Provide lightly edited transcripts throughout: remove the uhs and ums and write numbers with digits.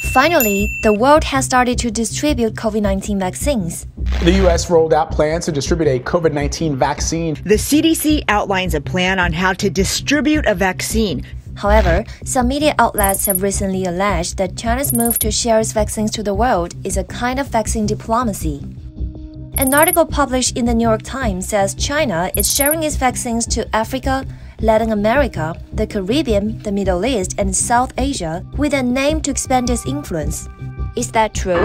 Finally, the world has started to distribute COVID-19 vaccines. The U.S. rolled out plans to distribute a COVID-19 vaccine. The CDC outlines a plan on how to distribute a vaccine. However, some media outlets have recently alleged that China's move to share its vaccines to the world is a kind of vaccine diplomacy. An article published in the New York Times says China is sharing its vaccines to Africa, Latin America, the Caribbean, the Middle East, and South Asia with a aim to expand its influence. Is that true?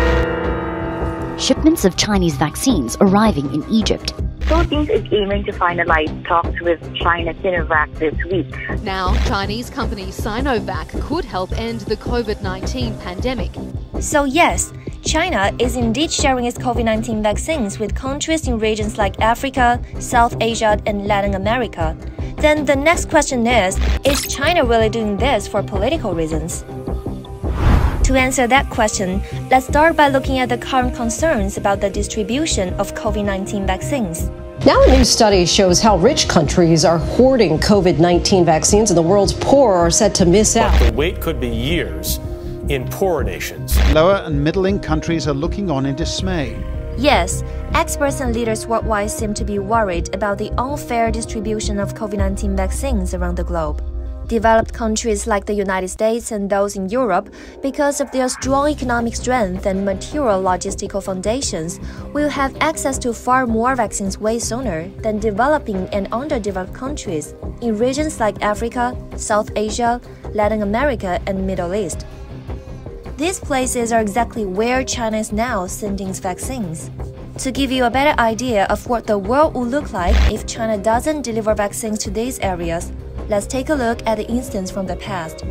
Shipments of Chinese vaccines arriving in Egypt. Philippines is aiming to finalize talks with China Sinovac this week. Now, Chinese company Sinovac could help end the COVID-19 pandemic. So yes, China is indeed sharing its COVID-19 vaccines with countries in regions like Africa, South Asia, and Latin America. Then the next question is China really doing this for political reasons? To answer that question, let's start by looking at the current concerns about the distribution of COVID-19 vaccines. Now a new study shows how rich countries are hoarding COVID-19 vaccines and the world's poor are set to miss out. But the wait could be years in poorer nations. Lower and middle-income countries are looking on in dismay. Yes, experts and leaders worldwide seem to be worried about the unfair distribution of COVID-19 vaccines around the globe. Developed countries like the United States and those in Europe, because of their strong economic strength and material logistical foundations, will have access to far more vaccines way sooner than developing and underdeveloped countries in regions like Africa, South Asia, Latin America, and Middle East. These places are exactly where China is now sending its vaccines. To give you a better idea of what the world would look like if China doesn't deliver vaccines to these areas, let's take a look at the instance from the past.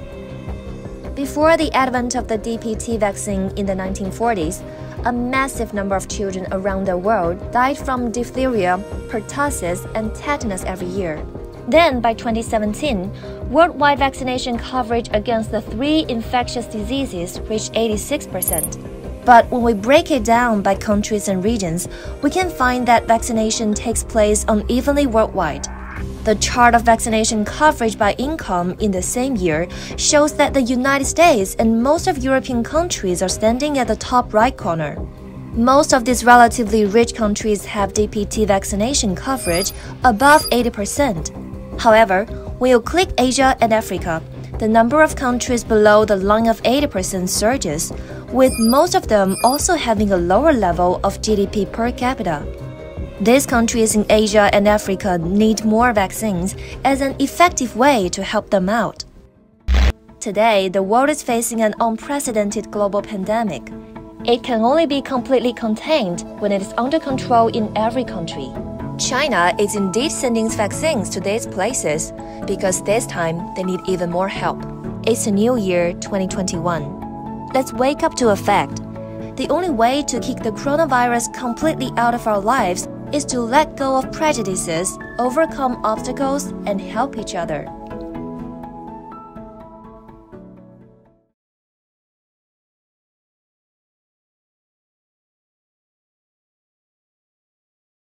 Before the advent of the DPT vaccine in the 1940s, a massive number of children around the world died from diphtheria, pertussis, and tetanus every year. Then, by 2017, worldwide vaccination coverage against the three infectious diseases reached 86%. But when we break it down by countries and regions, we can find that vaccination takes place unevenly worldwide. The chart of vaccination coverage by income in the same year shows that the United States and most of European countries are standing at the top right corner. Most of these relatively rich countries have DPT vaccination coverage above 80%. However, when you click Asia and Africa, the number of countries below the line of 80% surges, with most of them also having a lower level of GDP per capita. These countries in Asia and Africa need more vaccines as an effective way to help them out. Today, the world is facing an unprecedented global pandemic. It can only be completely contained when it is under control in every country. China is indeed sending its vaccines to these places because this time they need even more help. It's a new year, 2021. Let's wake up to a fact. The only way to kick the coronavirus completely out of our lives is to let go of prejudices, overcome obstacles, and help each other.